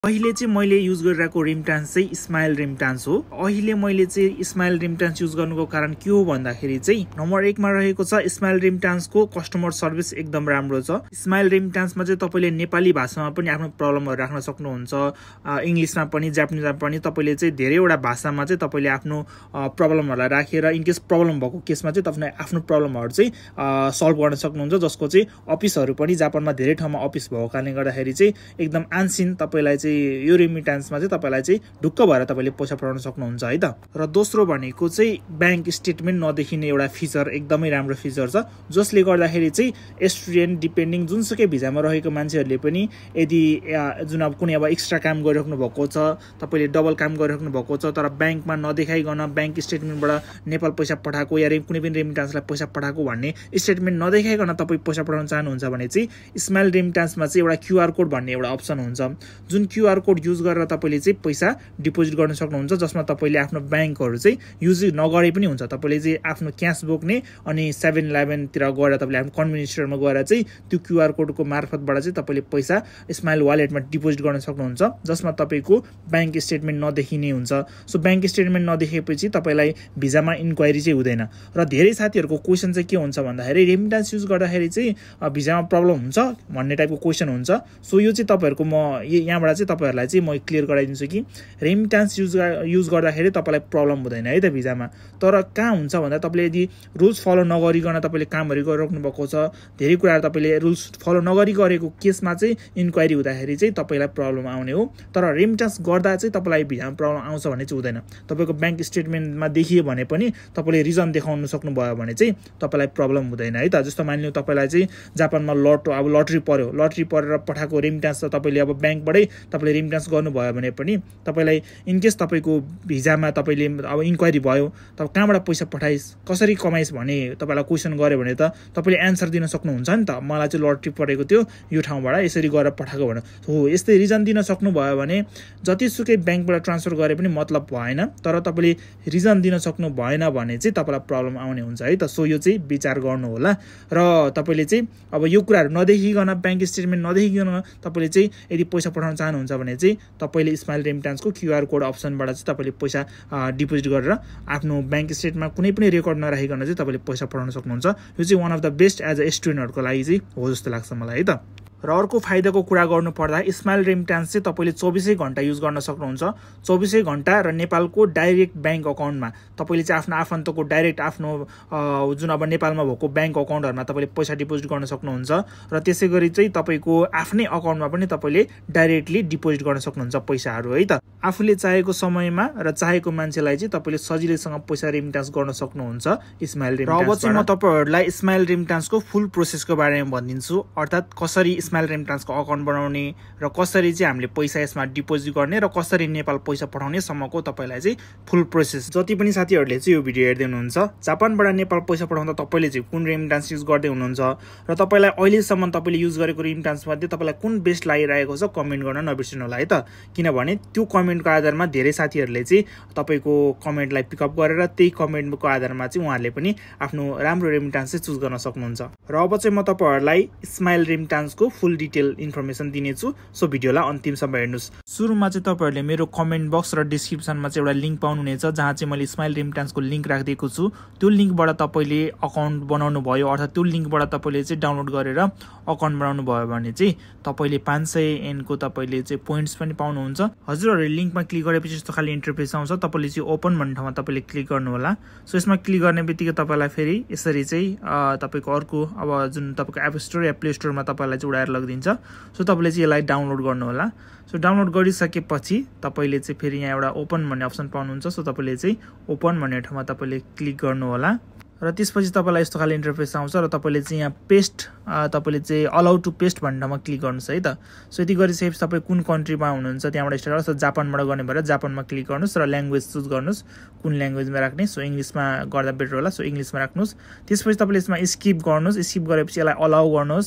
अहिले चाहिँ मैले युज गरिरहेको रिमिटान्स चाहिँ स्माइल रिमिटान्स हो। अहिले मैले चाहिँ स्माइल रिमिटान्स युज गर्नुको कारण के हो भन्दाखेरि चाहिँ नम्बर 1 मा रहेको छ स्माइल रिमिटान्सको कस्टमर सर्भिस एकदम राम्रो छ। स्माइल रिमिटान्समा चाहिँ तपाईले नेपाली भाषामा पनि आफ्नो प्रब्लमहरु राख्न सक्नुहुन्छ, इंग्लिशमा पनि जापानिजमा पनि तपाईले चाहिँ धेरैवटा भाषामा चाहिँ तपाईले आफ्नो प्रब्लमहरुलाई राखेर इन केस प्रब्लम भएको केसमा चाहिँ तपाईले आफ्नो प्रब्लमहरु चाहिँ सल्भ गर्न सक्नुहुन्छ, जसको चाहिँ अफिसहरु पनि जापानमा धेरै ठाउँमा अफिस भएको कारणले गर्दाखेरि चाहिँ एकदम आनसिन तपाईलाई चाहिँ यो रिमिटान्समा चाहिँ तपाईलाई चाहिँ ढुक्क भएर तपाईले पैसा पठाउन सक्नुहुन्छ है त। र दोस्रो भनेको चाहिँ बैंक स्टेटमेन्ट नदेखिने एउटा फिचर, एकदमै राम्रो फिचर छ, जसले गर्दाखेरि चाहिँ स्टुडेन्ट डिपेन्डिङ जुनसुकै भिजामा रहेको मान्छेहरुले पनि यदि जुन अब कुनै अब एक्स्ट्रा काम गरिराख्नु भएको छ, तपाईले डबल काम गरिराख्नु भएको छ तर बैंकमा नदेखाइकन बैंक स्टेटमेन्टबाट नेपाल पैसा पठाएको या कुनै पनि रिमिटान्सलाई पैसा पठाएको भन्ने स्टेटमेन्ट नदेखाइकन तपाई पैसा पठाउन चाहनुहुन्छ भने चाहिँ स्माइल रिमिटान्समा चाहिँ एउटा क्यूआर कोड भन्ने एउटा अप्सन हुन्छ, जुन क्यूआर कोड युज गरेर तपाईले चाहिँ पैसा डिपोजिट गर्न सक्नुहुन्छ, जसमा तपाईले आफ्नो बैंकहरु चाहिँ युज नगरे पनि हुन्छ। तपाईले चाहिँ आफ्नो क्याश बोक्ने अनि 7-11 तिर गएर तपाईले आफ्नो कन्भेनियन्स स्टोरमा गएर चाहिँ त्यो क्यूआर कोडको मार्फतबाट चाहिँ तपाईले पैसा स्माइल वालेटमा डिपोजिट गर्न सक्नुहुन्छ, जसमा तपाईको बैंक स्टेटमेन्ट नदेखिने हुन्छ। सो बैंक स्टेटमेन्ट नदेखेपछि तपाईलाई भिजामा इन्क्वायरी चाहिँ हुँदैन। र धेरै साथीहरुको क्वेशन चाहिँ के हुन्छ भन्दाखेरि रेमिटान्स युज गर्दाखेरि चाहिँ भिजामा प्रब्लम हुन्छ भन्ने टाइपको क्वेशन हुन्छ। सो यो चाहिँ तपाईहरुको म यहाँबाट चाहिँ तपाईहरुलाई चाहिँ म क्लियर गराइदिन्छु कि रेमिटान्स युज गर्दाखेरि तपाईलाई प्रब्लम हुँदैन है त भिजामा। तर कहाँ हुन्छ भन्दा तपाईले यदि रुल्स फलो नगरिकन तपाईले कामहरु गरिराख्नु भएको छ, धेरै कुराहरु तपाईले रुल्स फलो नगरी गरेको केसमा चाहिँ इन्क्वायरी हुँदाखेरि चाहिँ तपाईलाई प्रब्लम आउने हो। तर रेमिटान्स गर्दा चाहिँ तपाईलाई भिजामा प्रब्लम आउँछ भन्ने चाहिँ हुँदैन। तपाईको बैंक स्टेटमेन्टमा देखियो भने पनि तपाईले रिजन देखाउन सक्नु भयो भने चाहिँ तपाईलाई प्रब्लम हुँदैन है त। जस्तो मानिलिनु तपाईलाई चाहिँ जापानमा लटरी पर्यो, लटरी परेर पठाएको रेमिटान्स त तपाईले अब बैंकबाटै तपाईले रेमिटान्स गर्नुभयो भने पनि तपाईलाई इन केस तपाईको भिजामा तपाईले अब इन्क्वायरी भयो, तब कहाँबाट पैसा पठाइस कसरी कमाइस भने तपाईलाई क्वेशन गर्यो भने त तपाईले आन्सर दिन सक्नुहुन्छ नि त, मलाई चाहिँ लटरी परेको थियो यो ठाउँबाट यसरी गरेर पठाएको भने हो यस्तै रिजन दिन सक्नु भयो भने जतिसुकै बैंकबाट ट्रान्सफर गरे पनि मतलब भएन। तर तपाईले रिजन दिन सक्नु भएन भने चाहिँ तपाईलाई प्रब्लम आउने हुन्छ है त। सो यो चाहिँ विचार गर्नु होला। र तपाईले चाहिँ अब यो कुराहरु नदेखिकन बैंक स्टेटमेन्ट नदेखिकन तपाईले चाहिँ यदि पैसा पठाउन चाहनुहुन्छ भने चाहिँ तपाईले स्माइल रेमिटान्सको क्यूआर कोड अप्सनबाट चाहिँ तपाईले पैसा डिपोजिट गरेर आफ्नो बैंक स्टेटमा कुनै पनि रेकर्ड नराखिकन चाहिँ तपाईले पैसा पठाउन सक्नुहुन्छ। यो चाहिँ one of the best as a स्टुडेन्टहरुको लागि चाहिँ हो जस्तो लाग्छ मलाई है त। र अर्को फाइदाको कुरा गर्नु पर्दा स्माइल रेमिटान्स चाहिँ तपाईले 24 घण्टा युज गर्न सक्नुहुन्छ। 24 घण्टा र नेपालको डाइरेक्ट बैंक अकाउन्टमा तपाईले चाहिँ आफ्नो आफन्तको डाइरेक्ट आफ्नो जुन अब नेपालमा भएको बैंक अकाउन्टहरुमा तपाईले पैसा डिपोजिट गर्न सक्नुहुन्छ। र त्यसैगरी चाहिँ तपाईको आफ्नै अकाउन्टमा पनि तपाईले डाइरेक्टली डिपोजिट गर्न सक्नुहुन्छ पैसाहरु है त। आफूले चाहेको समयमा र चाहेको मान्छेलाई चाहिँ तपाईले सजिलैसँग पैसा रेमिटान्स गर्न सक्नुहुन्छ स्माइल रेमिटान्स। र अब चाहिँ म तपाईहरुलाई स्माइल रेमिटान्सको फुल प्रोसेसको बारेमा भनिदिन्छु, अर्थात कसरी स्माइल रेमिटान्सको अकाउन्ट बनाउने र कसरी चाहिँ हामीले पैसा यसमा डिपोजिट गर्ने र कसरी नेपाल पैसा पठाउने सम्मको तपाईलाई चाहिँ फुल प्रोसेस। जति पनि साथीहरुले चाहिँ यो भिडियो हेर्दै हुनुहुन्छ जापानबाट नेपाल पैसा पठाउँदा तपाईले चाहिँ कुन रेमिटान्स युज गर्दै हुनुहुन्छ र तपाईलाई अहिलेसम्म तपाईले युज गरेको रेमिटान्स मध्ये तपाईलाई कुन बेस्ट लागिरहेको छ कमेन्ट गर्न नबिर्सिनु होला है त। किनभने त्यो कमेन्टको आधारमा धेरै साथीहरुले चाहिँ तपाईको कमेन्टलाई पिकअप गरेर त्यही कमेन्टको आधारमा चाहिँ उहाँहरूले पनि आफ्नो राम्रो रेमिटान्स चाहिँ चुज गर्न सक्नुहुन्छ। र अब चाहिँ म तपाईहरुलाई स्माइल रेमिटान्सको फुल डिटेल इन्फर्मेसन दिनेछु। सो भिडियोलाई अन्तिमसम्म हेर्नुस्। सुरुमा चाहिँ तपाईहरुले मेरो कमेन्ट बक्स र डिस्क्रिप्सनमा चाहिँ एउटा लिंक पाउनुहुनेछ जहाँ चाहिँ मैले स्माइल रेमिटान्सको लिंक राखिदिएको छु। त्यो लिंकबाट तपाईले अकाउन्ट बनाउनु भयो अर्थात त्यो लिंकबाट तपाईले चाहिँ डाउनलोड गरेर अकाउन्ट बनाउनु भयो भने चाहिँ तपाईले 500 एन को तपाईले चाहिँ पोइन्ट्स पनि पाउनुहुन्छ। हजुरहरुले लिंकमा क्लिक गरेपछि यस्तो खाली इन्टरफेस आउँछ, तपाईले चाहिँ ओपन भन्ने ठाउँमा तपाईले क्लिक गर्नु होला। सो यसमा क्लिक गर्ने बित्तिकै तपाईलाई फेरि यसरी चाहिँ तपाईको अर्को अब जुन तपाईको एप स्टोर या प्ले स्टोरमा तपाईलाई चाहिँ उडाएर लगिदिन्छ। सो तपाईले चाहिँ यसलाई डाउनलोड गर्नु होला। सो डाउनलोड गरिसकेपछि तपाईले चाहिँ फेरि यहाँ एउटा ओपन भन्ने अप्सन पाउनुहुन्छ। सो तपाईले चाहिँ ओपन भन्ने ठाउँमा तपाईले क्लिक गर्नु होला र त्यसपछि तपाईलाई यस्तो खाली इन्टरफेस आउँछ र तपाईले चाहिँ यहाँ पेस्ट तपाईले चाहिँ अलाउ टु पेस्ट भन्ने ठाउँमा क्लिक गर्नुस् है त। सो यति गरिसकेपछि तपाई कुन कन्ट्रीमा हुनुहुन्छ त्यहाँबाट स्टार्ट गर्नुस्। जापानबाट गर्ने भएर जापानमा क्लिक गर्नुस् र ल्याङ्ग्वेज चुज गर्नुस् कुन ल्याङ्ग्वेजमा राख्ने। सो इंग्लिशमा गर्दा बेटर होला। सो इंग्लिशमा राख्नुस्। त्यसपछि तपाईले यसमा स्किप गर्नुस्। स्किप गरेपछि यसलाई अलाउ गर्नुस्।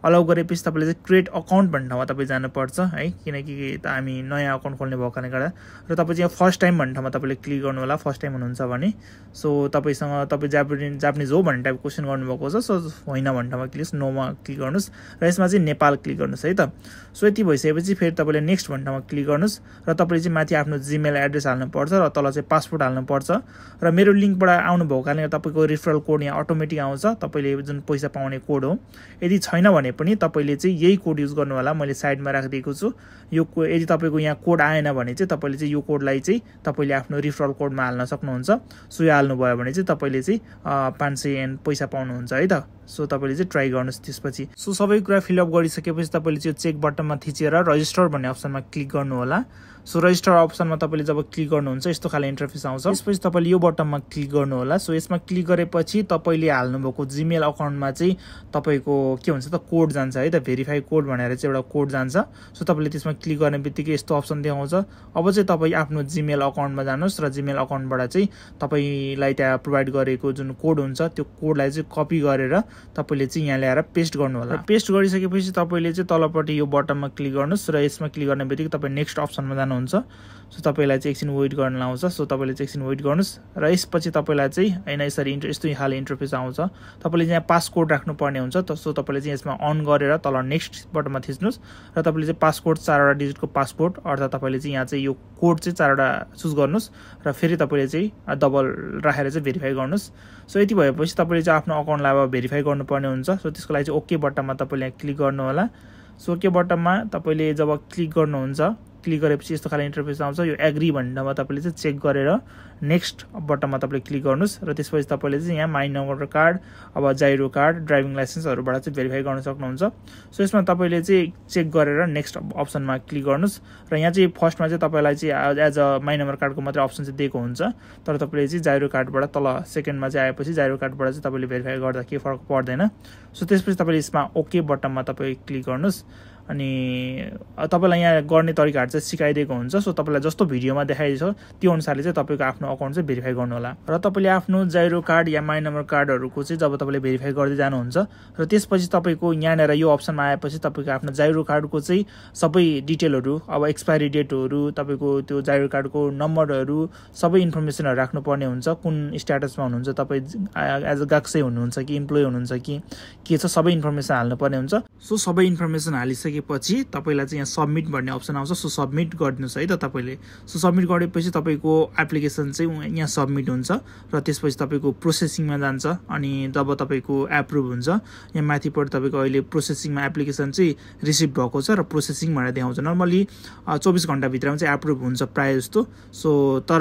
अलाउ गरेपछि तपाईले चाहिँ क्रिएट अकाउन्ट भन्ने ठाउँमा तपाईँ जानुपर्छ है, किनकि हामी नयाँ अकाउन्ट खोल्ने भएको कारणले गर्दा। र तपाईँ चाहिँ फर्स्ट टाइम भन्ने ठाउँमा तपाईँले क्लिक गर्नु होला, फर्स्ट टाइम हुनुहुन्छ भने। सो तपाईसँग तपाईँ जापानिज हो भन्ने टाइपको क्वेसन गर्नुभएको छ, सो होइन भन्ने ठाउँमा क्लिक नोमा क्लिक गर्नुहोस् र यसमा चाहिँ नेपाल क्लिक गर्नुहोस् है त। सो यति भइसकेपछि फेरि तपाईँले नेक्स्ट भन्ने ठाउँमा क्लिक गर्नुहोस् र तपाईँले चाहिँ माथि आफ्नो जिमेल एड्रेस हाल्नुपर्छ र तल चाहिँ पासपोर्ट हाल्नुपर्छ। र मेरो लिङ्कबाट आउनुभएको कारणले तपाईँको रिफरल कोड यहाँ अटोमेटिक आउँछ, तपाईँले जुन पैसा पाउने कोड हो। यदि छैन भने पनि तपाईँले चाहिँ यही कोड युज गर्नु होला, मैले साइडमा राखिदिएको छु यो। यदि तपाईँको यहाँ कोड आएन भने चाहिँ तपाईँले चाहिँ यो कोडलाई चाहिँ तपाईँले आफ्नो रिफरल कोडमा हाल्न सक्नुहुन्छ। सो यो हाल्नुभयो भने चाहिँ तपाईँले चाहिँ 500 येन पैसा पाउनुहुन्छ है त। सो तपाईँले चाहिँ ट्राई गर्नुहोस् त्यसपछि। सो सबै कुरा फिलअप गरिसकेपछि तपाईँले चाहिँ चेक बटनमा थिचेर रजिस्टर भन्ने अप्सनमा क्लिक गर्नु होला। सो रजिस्टर अप्सनमा तपाईँले जब क्लिक गर्नुहुन्छ यस्तो खाले इन्टरफेस आउँछ। त्यसपछि तपाईँले यो बटनमा क्लिक गर्नु होला। सो यसमा क्लिक गरेपछि तपाईँले हाल्नुभएको जिमेल अकाउन्टमा चाहिँ तपाईँको के भन्छ त कोड जान्छ है त, भेरिफाई कोड भनेर चाहिँ एउटा कोड जान्छ। सो तपाईँले त्यसमा क्लिक गर्ने बित्तिकै यस्तो अप्सन देखाउँछ। अब चाहिँ तपाईँ आफ्नो जिमेल अकाउन्टमा जानुहोस् र जिमेल अकाउन्टबाट चाहिँ तपाईँलाई त्यहाँ प्रोभाइड गरेको जुन कोड हुन्छ त्यो कोडलाई चाहिँ कपी गरेर तपाईँले चाहिँ यहाँ ल्याएर पेस्ट गर्नु होला। पेस्ट गरिसकेपछि तपाईँले चाहिँ तलपट्टि यो बटनमा क्लिक गर्नुहोस् र यसमा क्लिक गर्ने बित्तिकै तपाईँ नेक्स्ट अप्सनमा जानुहुन्छ। सो तपाईँलाई चाहिँ एकछिन वेट गर्न लाउँछ। सो तपाईँले चाहिँ एकछिन वेट गर्नुहोस् र यसपछि तपाईँलाई चाहिँ होइन यसरी यस्तो खाले इन्टरफेस आउँछ। तपाईँले यहाँ पासकोड राख्नुपर्ने हुन्छ। सो तपाईँले चाहिँ यसमा अन गरेर तल नेक्स्ट बटनमा थिच्नुहोस् र तपाईँले चाहिँ पासकोड 4वटा डिजिटको पासकोड अर्थात् तपाईँले चाहिँ यहाँ चाहिँ यो कोड चाहिँ 4वटा चुज गर्नुहोस् र फेरि तपाईँले चाहिँ डबल राखेर चाहिँ भेरिफाई गर्नुहोस्। सो यति भएपछि तपाईँले चाहिँ आफ्नो अकाउन्टलाई अब भेरिफाई गर्नुपर्ने हुन्छ। सो त्यसको लागि चाहिँ ओके बटनमा तपाईँले यहाँ क्लिक गर्नु होला। सो ओके बटनमा तपाईँले जब क्लिक गर्नुहुन्छ, क्लिक गरेपछि यस्तो खाले इन्टरफेस आउँछ। यो एग्री भन्ने ठाउँमा तपाईँले चाहिँ चेक गरेर नेक्स्ट बटनमा तपाईँले क्लिक गर्नुहोस् र त्यसपछि तपाईँले चाहिँ यहाँ माई नम्बर कार्ड, अब जाइरो कार्ड, ड्राइभिङ लाइसेन्सहरूबाट चाहिँ भेरिफाई गर्न सक्नुहुन्छ। सो यसमा तपाईँले चाहिँ चेक गरेर नेक्स्ट अप्सनमा क्लिक गर्नुहोस् र यहाँ चाहिँ फर्स्टमा चाहिँ तपाईँलाई चाहिँ एज अ माई नम्बर कार्डको मात्रै अप्सन चाहिँ दिएको हुन्छ, तर तपाईँले चाहिँ जाइरो कार्डबाट तल सेकेन्डमा चाहिँ आएपछि जाइरो कार्डबाट चाहिँ तपाईँले भेरिफाई गर्दा केही फरक पर्दैन। सो त्यसपछि तपाईँले यसमा ओके बटनमा तपाईँ क्लिक गर्नुहोस् अनि तपाईँलाई यहाँ गर्ने तरिकाहरू चाहिँ सिकाइदिएको हुन्छ। सो तपाईँलाई जस्तो भिडियोमा देखाइदिएको छ त्यो अनुसारले चाहिँ तपाईँको आफ्नो अकाउन्ट चाहिँ भेरिफाई गर्नु होला र तपाईँले आफ्नो जाइरो कार्ड या माई नम्बर कार्डहरूको चाहिँ जब तपाईँले भेरिफाई गर्दै जानुहुन्छ र त्यसपछि तपाईँको यहाँनिर यो अप्सनमा आएपछि तपाईँको आफ्नो जाइरो कार्डको चाहिँ सबै डिटेलहरू, अब एक्सपायरी डेटहरू, तपाईँको त्यो जाइरो कार्डको नम्बरहरू, सबै इन्फर्मेसनहरू राख्नुपर्ने हुन्छ। कुन स्ट्याटसमा हुनुहुन्छ तपाईँ, एज अ गाक्सै हुनुहुन्छ कि इम्प्लोइ हुनुहुन्छ कि के छ, सबै इन्फर्मेसन हाल्नुपर्ने हुन्छ। सो सबै इन्फर्मेसन हालिसकेपछि तपाईँलाई चाहिँ यहाँ सबमिट भन्ने अप्सन आउँछ। सो सबमिट गरिदिनुहोस् है त तपाईँले। सो सबमिट गरेपछि तपाईँको एप्लिकेसन चाहिँ यहाँ सबमिट हुन्छ र त्यसपछि तपाईँको प्रोसेसिङमा जान्छ अनि जब तपाईँको एप्रुभ हुन्छ यहाँ माथिपट्टि तपाईँको अहिले प्रोसेसिङमा एप्लिकेसन चाहिँ रिसिभ भएको छ र प्रोसेसिङ भनेर देखाउँछ। नर्मली 24 घन्टाभित्रमा चाहिँ एप्रुभ हुन्छ प्रायः जस्तो। सो तर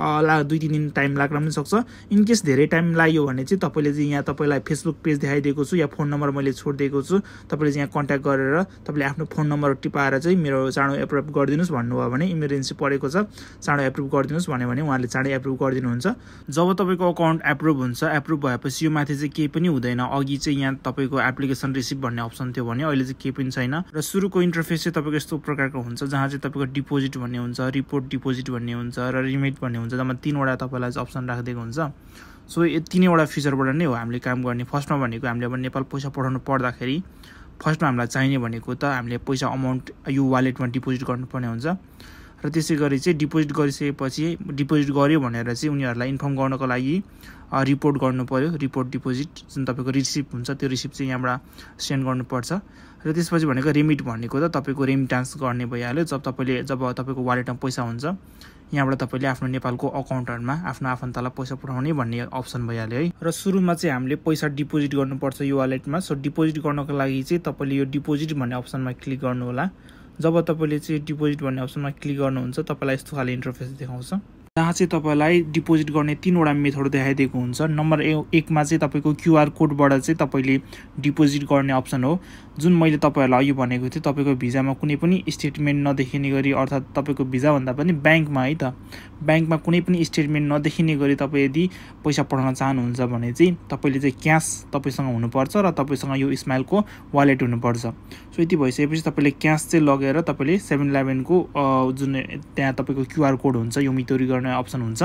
2-3 दिन टाइम लाग्न पनि सक्छ। इनकेस धेरै टाइम लाग्यो भने चाहिँ तपाईँले चाहिँ यहाँ तपाईँलाई फेसबुक पेज देखाइदिएको छु या फोन नम्बर मैले छोडिदिएको छु, तपाईँले चाहिँ यहाँ कन्ट्याक्ट गरेर तपाईँले आफ्नो फोन नम्बर टिपाएर चाहिँ मेरो चाँडो एप्रुभ गरिदिनुहोस् भन्नुभयो भने, इमर्जेन्सी परेको छ चाँडो एप्रुभ गरिदिनुहोस् भन्यो भने उहाँले चाँडै एप्रुभ गरिदिनुहुन्छ। जब तपाईँको अकाउन्ट एप्रुभ हुन्छ, एप्रुभ भएपछि यो माथि चाहिँ केही पनि हुँदैन। अघि चाहिँ यहाँ तपाईँको एप्लिकेसन रिसिभ भन्ने अप्सन थियो भने अहिले चाहिँ केही पनि छैन र सुरुको इन्टरफेस चाहिँ तपाईँको यस्तो प्रकारको हुन्छ जहाँ चाहिँ तपाईँको डिपोजिट भन्ने हुन्छ, रिपोर्ट डिपोजिट भन्ने हुन्छ र रिमिट भन्ने हुन्छ, जम्मा 3वटा तपाईँलाई चाहिँ अप्सन राखिदिएको हुन्छ। सो यो 3वटा फिचरबाट नै हो हामीले काम गर्ने। फर्स्टमा भनेको हामीले अब नेपाल पैसा पठाउनु पर्दाखेरि फर्स्टमा हामीलाई चाहिने भनेको त हामीले पैसा अमाउन्ट यो वालेटमा डिपोजिट गर्नुपर्ने हुन्छ र त्यसै गरी चाहिँ डिपोजिट गरिसकेपछि डिपोजिट गर्यो भनेर चाहिँ उनीहरूलाई इन्फर्म गर्नको लागि रिपोर्ट गर्नु पर्यो। रिपोर्ट डिपोजिट जुन तपाईँको रिसिप्ट हुन्छ त्यो रिसिप्ट चाहिँ यहाँबाट सेन्ड गर्नुपर्छ र त्यसपछि भनेको रिमिट भनेको त तपाईँको रेमिटान्स गर्ने भइहाल्यो। जब तपाईँको वालेटमा पैसा हुन्छ यहाँबाट तपाईँले आफ्नो नेपालको अकाउन्टहरूमा आफ्नो आफन्तलाई पैसा पठाउने भन्ने अप्सन भइहाल्यो है। र सुरुमा चाहिँ हामीले पैसा डिपोजिट गर्नुपर्छ यो वालेटमा। सो डिपोजिट गर्नको लागि चाहिँ तपाईँले यो डिपोजिट भन्ने अप्सनमा क्लिक गर्नु होला। जब तपाईँले चाहिँ डिपोजिट भन्ने अप्सनमा क्लिक गर्नुहुन्छ तपाईँलाई यस्तो खाले इन्टरफेस देखाउँछ जहाँ चाहिँ तपाईँलाई डिपोजिट गर्ने 3वटा मेथड देखाइदिएको हुन्छ। नम्बर 1 मा चाहिँ तपाईँको क्युआर कोडबाट चाहिँ तपाईँले डिपोजिट गर्ने अप्सन हो, जुन मैले तपाईँहरूलाई अघि भनेको थिएँ। तपाईँको भिजामा कुनै पनि स्टेटमेन्ट नदेखिने गरी, अर्थात् तपाईँको भिजा भन्दा पनि ब्याङ्कमा है त, ब्याङ्कमा कुनै पनि स्टेटमेन्ट नदेखिने गरी तपाईँ यदि पैसा पठाउन चाहनुहुन्छ भने चाहिँ तपाईँले चाहिँ क्यास तपाईँसँग हुनुपर्छ र तपाईँसँग यो स्माइलको वालेट हुनुपर्छ। सो यति भइसकेपछि तपाईँले क्यास चाहिँ लगेर तपाईँले 7-11 को जुन त्यहाँ तपाईँको क्युआर कोड हुन्छ यो मितौरी गर्ने अप्सन हुन्छ।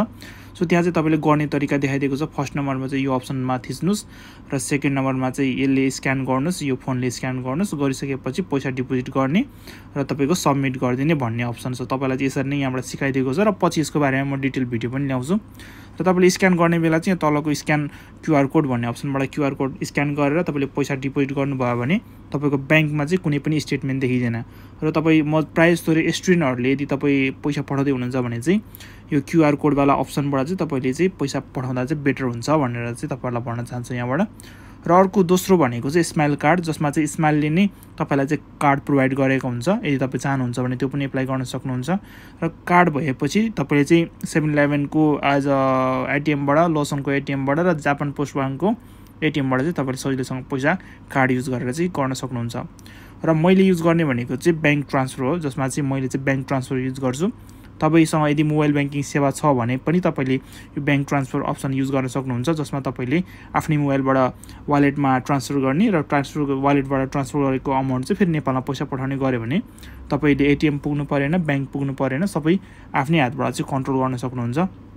सो त्यहाँ चाहिँ तपाईले गर्ने तरिका देखाइदिएको छ। फर्स्ट नम्बरमा चाहिँ यो अप्सनमा थिच्नुस् र सेकेन्ड नम्बरमा चाहिँ यसले स्क्यान गर्नुस्, यो फोनले स्क्यान गर्नुस्, गरिसकेपछि पैसा डिपोजिट गर्ने र तपाईको सबमिट गरिदिने भन्ने अप्सन छ। तपाईलाई चाहिँ यसरी नै यहाँबाट सिकाइदिएको छ र पछि यसको बारेमा म डिटेल भिडियो पनि ल्याउँछु। र तपाईले स्क्यान गर्ने बेला चाहिँ तलको स्क्यान क्यूआर कोड भन्ने अप्सनबाट क्यूआर कोड स्क्यान गरेर तपाईले पैसा डिपोजिट गर्नुभयो भने तपाईको बैंकमा चाहिँ कुनै पनि स्टेटमेन्ट देखिदैन। र तपाई म प्राय जस्तो स्टुडेन्टहरुले यदि तपाई पैसा पठाउँदै हुनुहुन्छ भने चाहिँ यो क्यूआर कोड वाला अप्सनबाट चाहिँ तपाईले चाहिँ पैसा पठाउँदा चाहिँ बेटर हुन्छ भनेर चाहिँ तपाईहरुलाई भन्न चाहन्छु यहाँबाट। र अर्को दोस्रो भनेको चाहिँ स्माइल कार्ड, जसमा चाहिँ स्माइलले नै तपाईलाई चाहिँ कार्ड प्रोवाइड गरेको हुन्छ। यदि तपाई चाहनुहुन्छ भने त्यो पनि एप्लाई गर्न सक्नुहुन्छ। र कार्ड भएपछि तपाईले चाहिँ 7-11 को एज अ एटीएमबाट, लोसनको एटीएमबाट र जापान पोस्ट बैंकको एटीएमबाट चाहिँ तपाईले सजिलैसँग पैसा कार्ड युज गरेर चाहिँ गर्न सक्नुहुन्छ। र मैले युज गर्ने भनेको चाहिँ बैंक ट्रान्सफर हो, जसमा चाहिँ मैले चाहिँ बैंक ट्रान्सफर युज गर्छु। तपाईसँग यदि मोबाइल बैंकिङ सेवा छ भने पनि तपाईले यो बैंक ट्रान्सफर अप्सन युज गर्न सक्नुहुन्छ, जसमा तपाईले आफ्नै मोबाइलबाट वालेटमा ट्रान्सफर गर्ने र वालेटबाट ट्रान्सफर गरेको अमाउन्ट चाहिँ फेरि नेपालमा पैसा पठाउने गर्यो भने तपाईले एटीएम पुग्नु परेन, बैंक पुग्नु परेन, सबै आफ्नै हातबाट चाहिँ कन्ट्रोल गर्न सक्नुहुन्छ।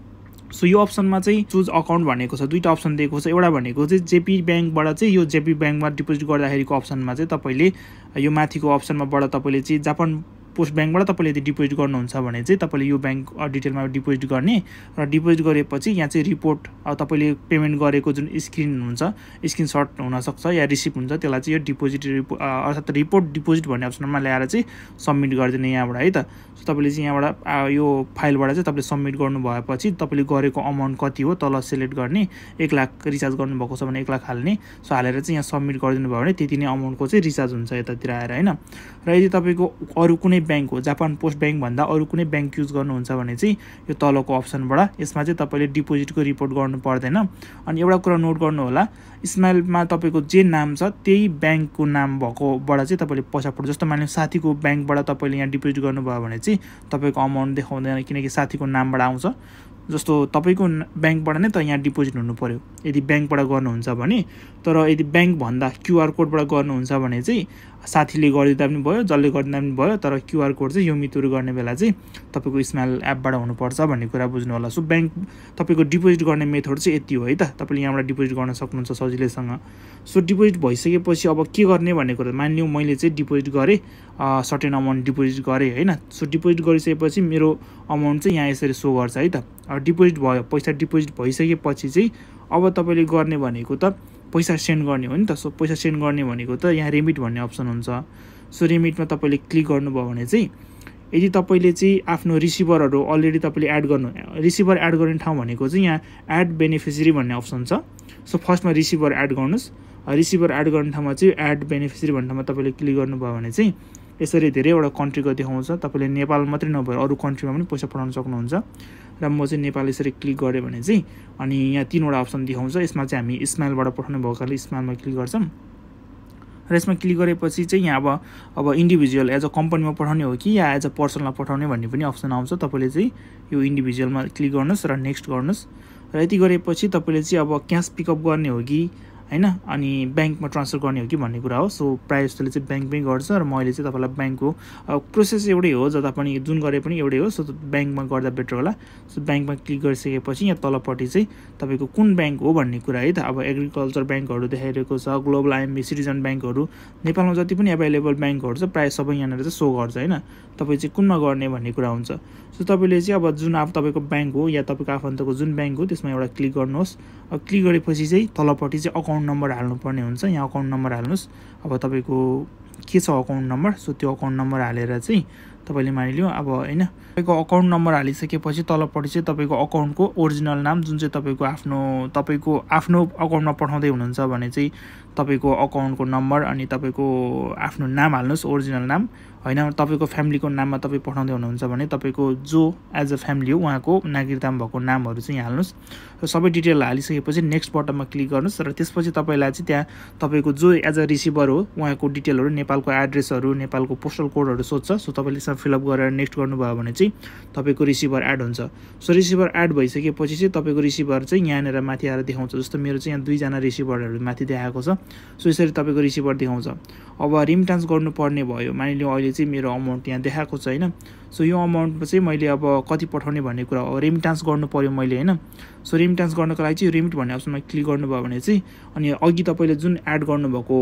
सो यो अप्सनमा चाहिँ चुज अकाउन्ट भनेको छ, दुईटा अप्सन दिएको छ। एउटा भनेको चाहिँ जेपी बैंकबाट चाहिँ यो जेपी बैंकमा डिपोजिट गर्दाखेरिको अप्सनमा चाहिँ तपाईले यो माथिको अप्सनमाबाट तपाईले चाहिँ जापान पोस्ट बैंकबाट तपाईले यदि डिपोजिट गर्नुहुन्छ भने चाहिँ तपाईले यो बैंक डिटेलमा डिपोजिट गर्ने र डिपोजिट गरेपछि यहाँ चाहिँ रिपोर्ट तपाईले पेमेन्ट गरेको जुन स्क्रिन हुन्छ, स्क्रिनशट हुन सक्छ या रिसिप्ट हुन्छ, त्यसलाई चाहिँ यो डिपोजिट अर्थात रिपोर्ट डिपोजिट भन्ने अप्सनमा ल्याएर चाहिँ सबमिट गरिदिने यहाँबाट है त। सो तपाईले चाहिँ यहाँबाट यो फाइलबाट चाहिँ तपाईले सबमिट गर्नु भएपछि तपाईले गरेको अमाउन्ट कति हो तल सिलेक्ट गर्ने, 1 लाख रिचार्ज गर्नु भएको छ भने 1 लाख हाल्ने। सो हालेर चाहिँ यहाँ सबमिट गरिदिनु भयो भने त्यति नै अमाउन्टको चाहिँ रिचार्ज हुन्छ यतातिर आएर हैन। र यदि तपाईको अरु कुनै बैंक हो, जापान पोस्ट बैंक भन्दा अरु कुनै बैंक युज गर्नुहुन्छ भने चाहिँ यो तलको अप्सनबाट यसमा चाहिँ तपाईले डिपोजिटको रिपोर्ट गर्नु पर्दैन। अनि एउटा कुरा नोट गर्नु होला, स्माइलमा तपाईको जे नाम छ त्यही बैंकको नाम भएकोबाट चाहिँ तपाईले पैसा पठाउनु। जस्तो मानिलिनु साथीको बैंकबाट तपाईले यहाँ डिपोजिट गर्नुभयो भने चाहिँ तपाईको अमाउन्ट देखाउँदैन, किनकि साथीको नामबाट आउँछ। जस्तो तपाईको बैंकबाट नै त यहाँ डिपोजिट हुनु पर्यो यदि बैंकबाट गर्नुहुन्छ भने। तर यदि बैंक भन्दा क्यूआर कोडबाट गर्नुहुन्छ भने चाहिँ साथीले गरिदिँदा पनि भयो, जसले गरिदिँदा पनि भयो, तर क्यूआर कोड चाहिँ यो मितुरु गर्ने बेला चाहिँ तपाईको स्माइल एपबाट हुनुपर्छ भन्ने कुरा बुझ्नु होला। सो बैंक तपाईको डिपोजिट गर्ने मेथड चाहिँ यति हो है त। तपाईले यहाँबाट डिपोजिट गर्न सक्नुहुन्छ सजिलैसँग। सो डिपोजिट भइसकेपछि अब के गर्ने भन्ने कुरा, मानिलिउँ मैले चाहिँ डिपोजिट गरेँ, सर्टेन अमाउन्ट डिपोजिट गरेँ हैन। सो डिपोजिट गरिसकेपछि मेरो अमाउन्ट चाहिँ यहाँ यसरी सो गर्छ है त। डिपोजिट भयो, पैसा डिपोजिट भइसकेपछि चाहिँ अब तपाईले गर्ने भनेको त पैसा सेन्ड गर्ने हो नि त। सो पैसा सेन्ड गर्ने भनेको त यहाँ रेमिट भन्ने अप्सन हुन्छ। सो रेमिटमा तपाईले क्लिक गर्नुभयो भने चाहिँ यदि तपाईले चाहिँ आफ्नो रिसिभरहरु अलरेडी तपाईले एड गर्नु, रिसिभर एड गर्ने ठाउँ भनेको चाहिँ यहाँ एड बेनिफिसियरी भन्ने अप्सन छ। सो फर्स्टमा रिसिभर एड गर्नुस्, रिसिभर एड गर्ने ठाउँमा चाहिँ एड बेनिफिसियरी भन्ने ठाउँमा तपाईले क्लिक गर्नुभयो भने चाहिँ यसरी धेरैवटा कन्ट्रीको देखाउँछ। तपाईले नेपाल मात्रै नभएर अरु कन्ट्रीमा पनि पैसा पठाउन सक्नुहुन्छ। र म चाहिँ नेपाल यसरी क्लिक गरेँ भने चाहिँ अनि यहाँ 3वटा अप्सन देखाउँछ। यसमा चाहिँ हामी स्माइलबाट पठाउने भएकाले स्माइलमा क्लिक गर्छौं। र यसमा क्लिक गरेपछि चाहिँ यहाँ अब इन्डिभिजुअल एज अ कम्पनीमा पठाउने हो कि या एज अ पर्सनलमा पठाउने भन्ने पनि अप्सन आउँछ। तपाईले चाहिँ यो इन्डिभिजुअलमा क्लिक गर्नुस् र नेक्स्ट गर्नुस्। र यति गरेपछि तपाईले चाहिँ अब क्याश पिकअप गर्ने हो कि हैन अनि बैंकमा ट्रान्सफर गर्ने हो कि भन्ने कुरा हो। सो प्राय जस्तोले चाहिँ बैंकमै गर्छ र मैले चाहिँ तपाईलाई बैंकको प्रोसेस एउटै हो, जता पनि जुन गरे पनि एउटै हो। सो बैंकमा गर्दा बेटर होला। सो बैंकमा क्लिक गरिसकेपछि यहाँ तलपट्टि चाहिँ तपाईको कुन बैंक हो भन्ने कुरा है त। अब एग्रिकल्चर बैंकहरु देखाइरहेको छ, ग्लोबल आइएमबी, सिटिजन बैंकहरु, नेपालमा जति पनि अवेलेबल बैंकहरु छ प्राय सबै यहाँनेर चाहिँ सो गर्छ हैन। तपाई चाहिँ कुनमा गर्ने भन्ने कुरा हुन्छ। सो तपाईले चाहिँ अब जुन तपाईको बैंक हो या तपाईको आफन्तको जुन बैंक हो त्यसमा एउटा क्लिक गर्नुहोस्। अब क्लिक गरेपछि चाहिँ तलपट्टि चाहिँ अकाउन्ट नम्बर हाल्नुपर्ने हुन्छ। यहाँ अकाउन्ट नम्बर हाल्नुस्। अब तपाईको के छ अकाउन्ट नम्बर, सो त्यो अकाउन्ट नम्बर हालेर चाहिँ तपाईले मानिलियो अब हैन तपाईको अकाउन्ट नम्बर हालिसकेपछि तलपट्टि चाहिँ तपाईको अकाउन्टको ओरिजिनल नाम जुन चाहिँ तपाईको आफ्नो अकाउन्टमा पठाउँदै हुनुहुन्छ भने चाहिँ तपाईको अकाउन्टको नम्बर अनि तपाईको आफ्नो नाम हाल्नुस्, ओरिजिनल नाम हैन। तपाईको फ्यामिलीको नाममा तपाई पठाउँदै हुनुहुन्छ भने तपाईको जो एज अ फ्यामिली हो उहाँको नागरिकतामा भएको नामहरु चाहिँ यहाँ हाल्नुस्। र सबै डिटेल हालिसकेपछि नेक्स्ट बटनमा क्लिक गर्नुस्। र त्यसपछि तपाईलाई चाहिँ त्यहाँ तपाईको जो एज अ रिसिभर हो उहाँको डिटेलहरु, नेपालको एड्रेसहरु, नेपालको पोस्टल कोडहरु सोध्छ। सो तपाईले सब फिल अप गरेर नेक्स्ट गर्नुभयो भने चाहिँ तपाईको रिसिभर एड हुन्छ। सो रिसिभर एड भइसकेपछि चाहिँ तपाईको रिसिभर चाहिँ यहाँनेर माथि आएर देखाउँछ। जस्तो मेरो चाहिँ यहाँ 2 जना रिसिभरहरु माथि देखाएको छ। सो यसरी तपाईँको रिसिभर देखाउँछ। अब रिमिटान्स गर्नुपर्ने भयो, मानिलिउँ अहिले चाहिँ मेरो अमाउन्ट यहाँ देखाएको छ होइन। सो यो अमाउन्टमा चाहिँ मैले अब कति पठाउने भन्ने कुरा हो, रिमिटान्स गर्नु पऱ्यो मैले होइन। सो रिमिटान्स गर्नको लागि चाहिँ रिमिट भन्ने अप्सनमा क्लिक गर्नुभयो भने चाहिँ अनि अघि तपाईँले जुन एड गर्नुभएको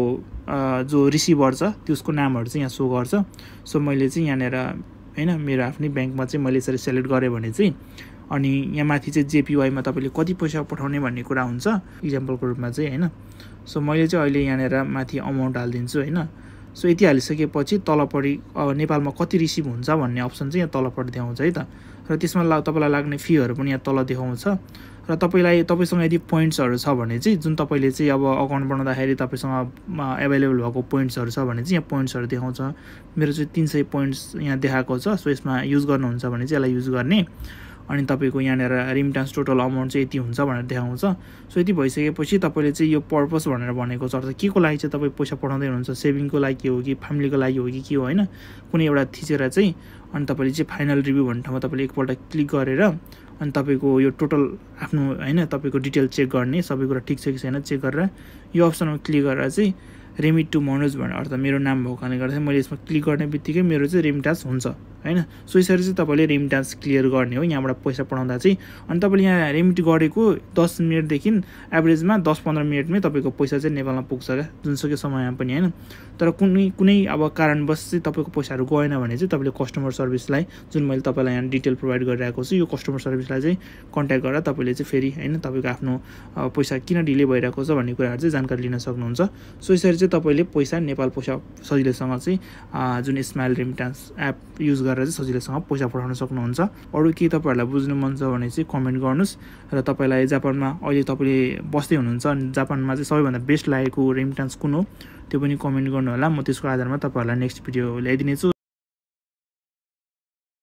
जो रिसिभर छ त्यसको नामहरू चाहिँ यहाँ सो गर्छ। सो मैले चाहिँ यहाँनिर होइन मेरो आफ्नै ब्याङ्कमा चाहिँ मैले यसरी सेलेक्ट गरेँ भने चाहिँ अनि यहाँ माथि चाहिँ जेपीवाईमा तपाईँले कति पैसा पठाउने भन्ने कुरा हुन्छ इक्जाम्पलको रूपमा चाहिँ होइन। सो मैले चाहिँ अहिले यहाँनिर माथि अमाउन्ट हालिदिन्छु होइन। सो यति हालिसकेपछि तलपट्टि नेपालमा कति रिसिभ हुन्छ भन्ने अप्सन चाहिँ यहाँ तलपट्टि देखाउँछ है त। र त्यसमा तपाईँलाई लाग्ने फीहरू पनि यहाँ तल देखाउँछ। र तपाईँसँग यदि पोइन्ट्सहरू छ भने चाहिँ जुन तपाईँले चाहिँ अब अकाउन्ट बनाउँदाखेरि तपाईँसँग एभाइलेबल भएको पोइन्ट्सहरू छ भने चाहिँ यहाँ पोइन्ट्सहरू देखाउँछ। मेरो चाहिँ 300 पोइन्ट्स यहाँ देखाएको छ। सो यसमा युज गर्नुहुन्छ भने चाहिँ यसलाई युज गर्ने अनि तपाईँको यहाँनिर रिमिटान्स टोटल अमाउन्ट चाहिँ यति हुन्छ भनेर देखाउँछ। सो यति भइसकेपछि तपाईँले चाहिँ यो पर्पस भनेर भनेको छ, अर्थात् के को लागि चाहिँ तपाईँ पैसा पठाउँदै हुनुहुन्छ, सेभिङको लागि हो कि फ्यामिलीको लागि हो कि के हो होइन, कुनै एउटा थिचेर चाहिँ अनि तपाईँले चाहिँ फाइनल रिभ्यू भन्ने ठाउँमा तपाईँले एकपल्ट क्लिक गरेर अनि तपाईँको यो टोटल आफ्नो होइन तपाईँको डिटेल चेक गर्ने, सबै कुरा ठिक छ कि छैन चेक गरेर यो अप्सनमा क्लिक गरेर चाहिँ रेमिट टु मनोज भनेर अर्थात् मेरो नाम भएको कारणले गर्दा मैले यसमा क्लिक गर्ने बित्तिकै मेरो चाहिँ रिमिटान्स हुन्छ होइन। सो यसरी चाहिँ तपाईँले रिमिटान्स क्लियर गर्ने हो यहाँबाट पैसा पठाउँदा चाहिँ। अनि तपाईँले यहाँ रेमिट गरेको 10 मिनटदेखि एभरेजमा 10-15 मिनटमै तपाईँको पैसा चाहिँ नेपालमा पुग्छ क्या, जुनसुकै समयमा पनि होइन। तर कुनै अब कारणवश चाहिँ तपाईँको पैसाहरू गएन भने चाहिँ तपाईँले कस्टमर सर्भिसलाई जुन मैले तपाईँलाई यहाँ डिटेल प्रोभाइड गरिरहेको छु यो कस्टमर सर्भिसलाई चाहिँ कन्ट्याक्ट गरेर तपाईँले चाहिँ फेरि होइन तपाईँको आफ्नो पैसा किन डिले भइरहेको छ भन्ने कुराहरू चाहिँ जानकारी लिन सक्नुहुन्छ। सो यसरी चाहिँ तपाईँले पैसा नेपाल पैसा सजिलैसँग चाहिँ जुन स्माइल रिमिटान्स एप युज गरेर चाहिँ सजिलैसँग पैसा पठाउन सक्नुहुन्छ। अरू केही तपाईँहरूलाई बुझ्नु मन छ भने चाहिँ कमेन्ट गर्नुहोस्। र तपाईँलाई जापानमा अहिले तपाईँले बस्दै हुनुहुन्छ अनि जापानमा चाहिँ सबैभन्दा बेस्ट लागेको रिमिटान्स कुन हो त्यो पनि कमेन्ट गर्नु होला। म त्यसको आधारमा तपाईँहरूलाई नेक्स्ट भिडियो ल्याइदिनेछु।